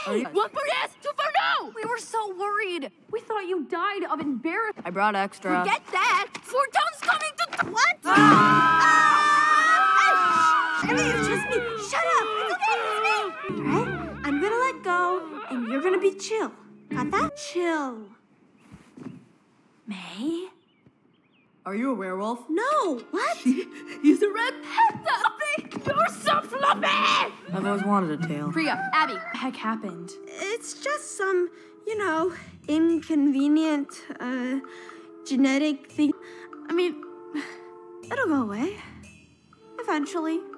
One for yes, two for no! We were so worried. We thought you died of embarrassment. I brought extra. Forget that. 4 tons coming to... What? Emily, it's just me. Shut up. It's okay. It's me. All right? I'm gonna let go, and you're gonna be chill. Got that? Chill. May? Are you a werewolf? No. What? He's a red panda! You're so fluffy! I've always wanted a tail. Priya, Abby, what the heck happened? It's just some, inconvenient, genetic thing. I mean, it'll go away. Eventually.